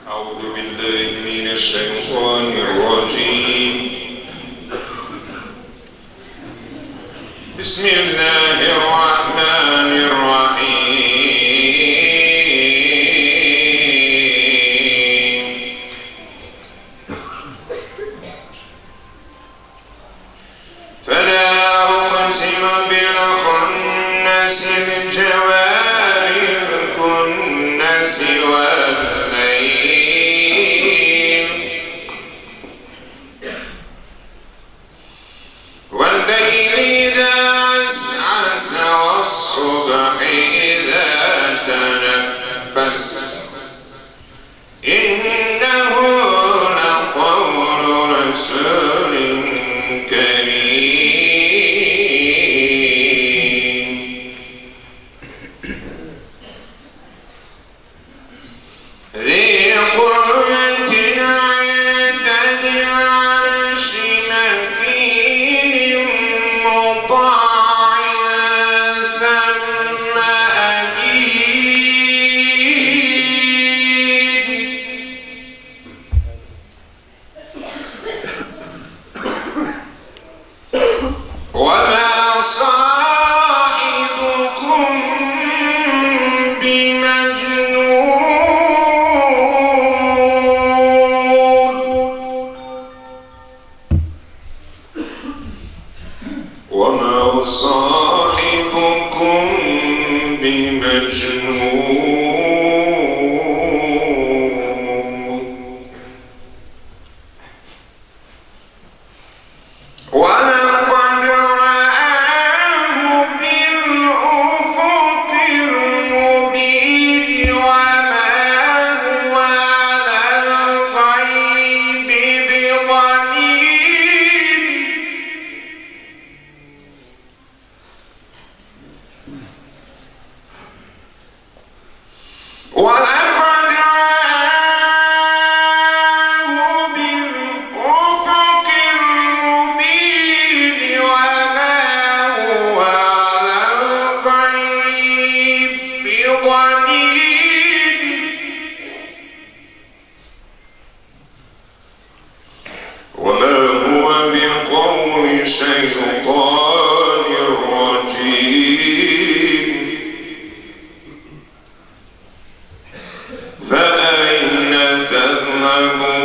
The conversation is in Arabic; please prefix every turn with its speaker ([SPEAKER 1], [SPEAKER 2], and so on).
[SPEAKER 1] أعوذ بالله من الشيطان الرجيم. بسم الله الرحمن الرحيم. فلا أقسم بالخنس الجوار الكنس والليل إذا عسعس والصبح إذا تنفس إنه لقول رسول كريم ذي قوة عند ذي العرش مكين مطاع ثم أمين وما صاحبكم بمجنون وما صاحبكم بمجنون ولقد رآه بالأفق المبين وما هو على الغيب بضنين ولقد رآه بالأفق المبين وما هو على الغيب بضنين وما هو بقول شيطان رجيم فأين تذهبون